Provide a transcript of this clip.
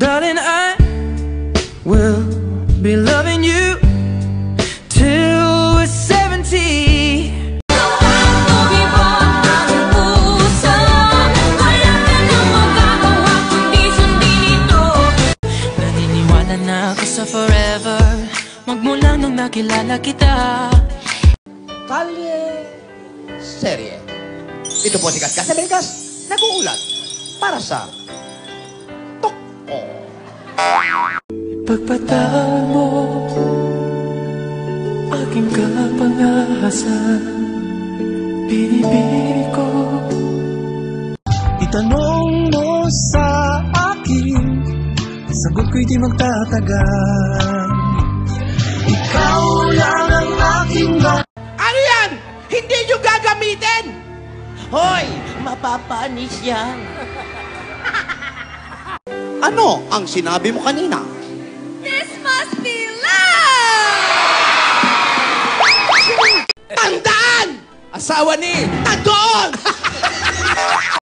Darling, I will be loving you till we're 70. Naniniwala na ako sa forever, magmula nung nakilala kita. Kalye Serye. Ito po si Kaskas Amerikas, nag-uulat para sa Tokpo. Pagpataan mo aking kapangahasan, pinipili ko. Itanong mo sa akin, sagot ko'y di magtatagal. Ikaw lang ang aking Ano yan? Hindi nyo gagamitin! Hoy, mapapanis yan. Ano ang sinabi mo kanina? This must be love! Tandaan! asawa ni Nandoon!